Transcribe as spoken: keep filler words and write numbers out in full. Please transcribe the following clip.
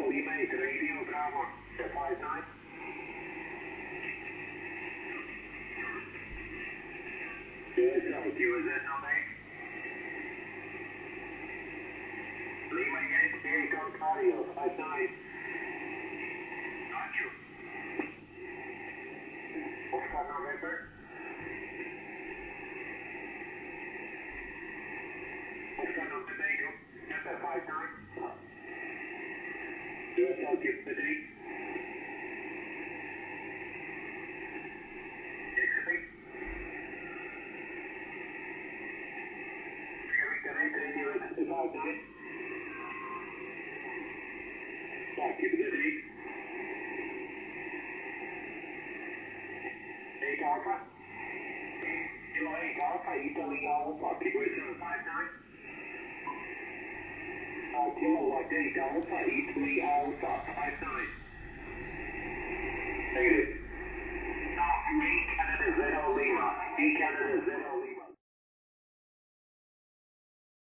Lima eight radio Bravo five nine. Yes, thank you. Is that number eight? Lima eight, here comes Mario five nine. Thank you. Oscar November. Oscar November, number five nine. Yes, I'll give the date. Excellent. Five nine. Back to the date. Eight Alpha. Kilo eight Alpha, Italy Alpha, Kiwi seven five nine. Uh, Kilo eight Alpha, Italy Alpha five nine. Negative.